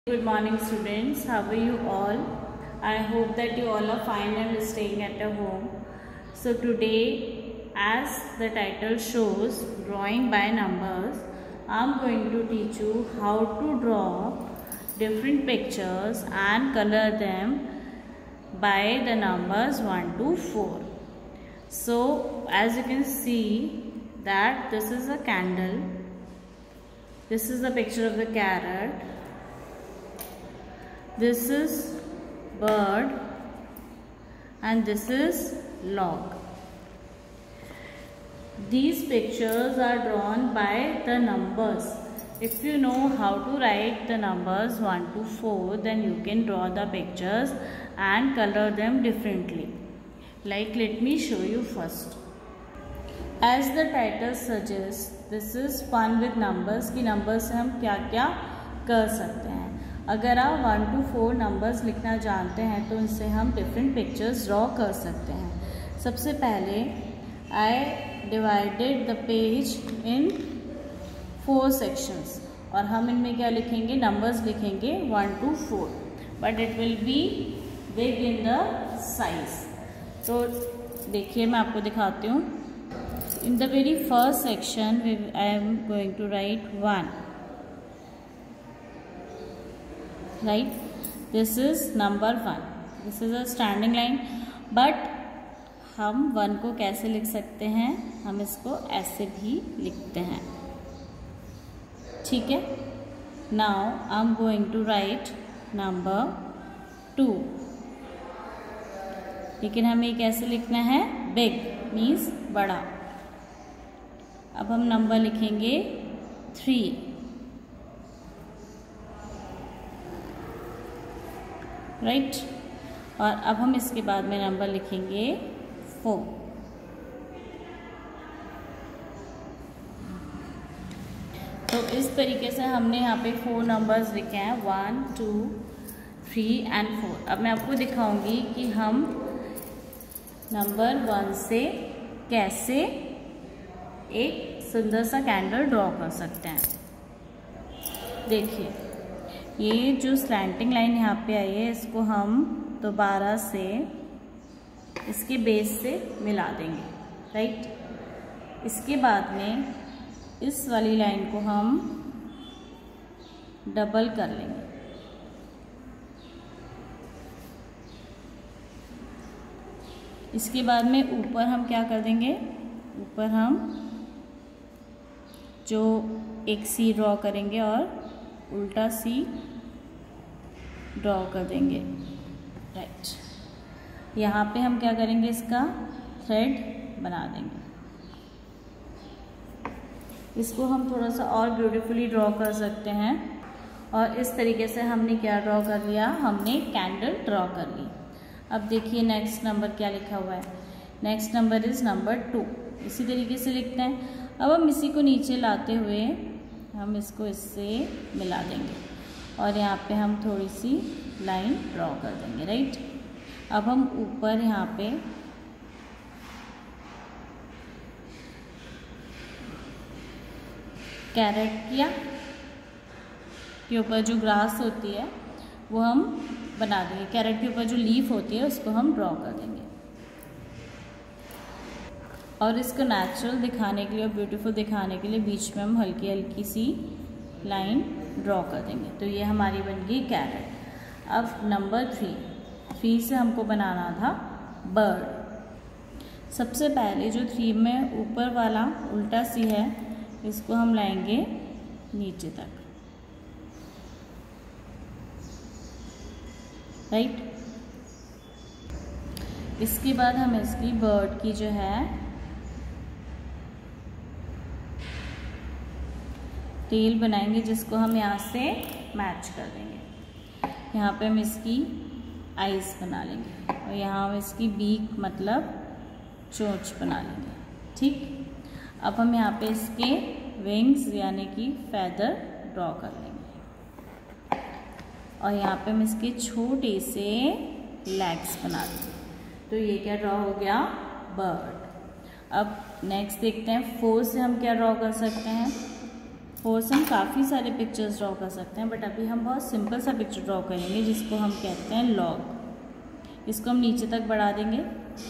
Good morning students, how are you all? I hope that you all are fine and staying at your home. So today, as the title shows, drawing by numbers, I am going to teach you how to draw different pictures and color them by the numbers 1 to 4. So as you can see that this is a candle, this is the picture of the carrot, this is bird, and this is log. These pictures are drawn by the numbers. If you know how to write the numbers 1 to 4, then you can draw the pictures and color them differently. Like, let me show you first. As the title suggests, this is fun with numbers कि numbers से हम क्या क्या कर सकते हैं. अगर आप 1 to 4 नंबर्स लिखना जानते हैं तो इनसे हम डिफरेंट पिक्चर्स ड्रॉ कर सकते हैं. सबसे पहले I divided the page in 4 sections और हम इनमें क्या लिखेंगे, नंबर्स लिखेंगे 1 to 4, but it will be big in the size. तो देखिए मैं आपको दिखाती हूँ. In the very first section I am going to write 1. Right, this is number 1. This is a standing line, but हम 1 को कैसे लिख सकते हैं, हम इसको ऐसे भी लिखते हैं. ठीक है. Now I'm going to write number 2. लेकिन हमें कैसे लिखना है, big means बड़ा. अब हम नंबर लिखेंगे 3. राइट, और अब हम इसके बाद में नंबर लिखेंगे 4. तो इस तरीके से हमने यहाँ पे 4 नंबर्स लिखे हैं, 1, 2, 3 एंड 4. अब मैं आपको दिखाऊंगी कि हम नंबर 1 से कैसे एक सुंदर सा कैंडल ड्रॉ कर सकते हैं. देखिए, ये जो स्लैंटिंग लाइन यहाँ पे आई है, इसको हम दोबारा से इसके बेस से मिला देंगे. राइट, इसके बाद में इस वाली लाइन को हम डबल कर लेंगे. इसके बाद में ऊपर हम क्या कर देंगे, ऊपर हम जो एक सी ड्रॉ करेंगे और उल्टा सी ड्रॉ कर देंगे. राइट, यहाँ पे हम क्या करेंगे, इसका थ्रेड बना देंगे. इसको हम थोड़ा सा और ब्यूटीफुली ड्रॉ कर सकते हैं. और इस तरीके से हमने क्या ड्रॉ कर लिया, हमने कैंडल ड्रॉ कर ली. अब देखिए नेक्स्ट नंबर क्या लिखा हुआ है. Next number is number 2. इसी तरीके से लिखते हैं. अब हम इसी को नीचे लाते हुए हम इसको इससे मिला देंगे और यहाँ पे हम थोड़ी सी लाइन ड्रॉ कर देंगे. राइट, अब हम ऊपर यहाँ पे कैरेट के ऊपर जो ग्रास होती है वो हम बना देंगे. कैरेट के ऊपर जो लीफ होती है उसको हम ड्रॉ कर देंगे. और इसको नेचुरल दिखाने के लिए और ब्यूटीफुल दिखाने के लिए बीच में हम हल्की हल्की सी लाइन ड्रॉ कर देंगे. तो ये हमारी बन गई कैरेट. अब नंबर 3 से हमको बनाना था बर्ड. सबसे पहले जो 3 में ऊपर वाला उल्टा सी है, इसको हम लाएंगे नीचे तक. राइट, इसके बाद हम इसकी बर्ड की जो है टेल बनाएंगे, जिसको हम यहाँ से मैच कर देंगे. यहाँ पे हम इसकी आईज बना लेंगे और यहाँ हम इसकी बीक मतलब चोंच बना लेंगे. ठीक, अब हम यहाँ पे इसके विंग्स यानी कि फेदर ड्रॉ कर लेंगे और यहाँ पे हम इसके छोटे से लेग्स बना देंगे. तो ये क्या ड्रॉ हो गया, बर्ड. अब नेक्स्ट देखते हैं 4 से हम क्या ड्रॉ कर सकते हैं. फोर्स हम काफ़ी सारे पिक्चर्स ड्रॉ कर सकते हैं, बट अभी हम बहुत सिंपल सा पिक्चर ड्रॉ करेंगे जिसको हम कहते हैं लॉग। इसको हम नीचे तक बढ़ा देंगे।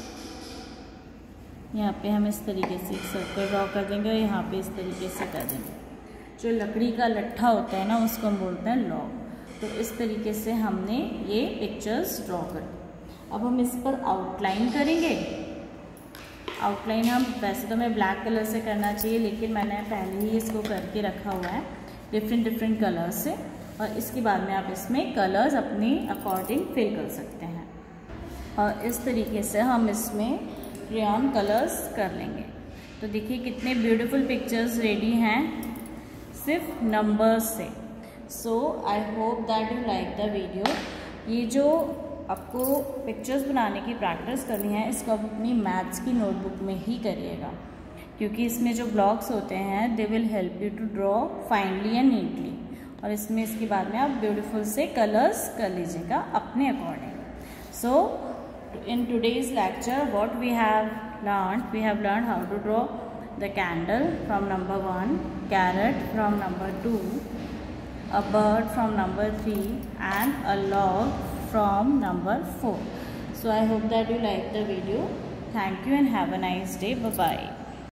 यहाँ पे हम इस तरीके से एक सर्कल ड्रॉ कर देंगे और यहाँ पे इस तरीके से कर देंगे। जो लकड़ी का लट्ठा होता है ना, उसको हम बोलते हैं लॉग। तो इस तरीके से हमने ये पिक्चर्स ड्रॉ कर दी। अब हम इस पर आउटलाइन करेंगे। आउटलाइन हम वैसे तो हमें ब्लैक कलर से करना चाहिए, लेकिन मैंने पहले ही इसको करके रखा हुआ है डिफरेंट कलर्स से, और इसके बाद में आप इसमें कलर्स अपने अकॉर्डिंग फिल कर सकते हैं। और इस तरीके से हम इसमें क्रेयॉन कलर्स कर लेंगे। तो देखिए कितने ब्यूटीफुल पिक्चर्स रेडी हैं सिर्फ नंबर्स से। So I hope that you like the video. ये जो आपको पिक्चर्स बनाने की प्रैक्टिस करनी है, इसको आप अपनी मैथ्स की नोटबुक में ही करिएगा, क्योंकि इसमें जो ब्लॉक्स होते हैं they will help you to draw finely and neatly. और इसमें इसके बाद में आप ब्यूटीफुल से कलर्स कर लीजिएगा अपने according. So in today's lecture what we have learned how to draw the candle from number 1, carrot from number 2, a bird from number 3 and a log from number 4. So I hope that you like the video. Thank you and have a nice day. Bye bye.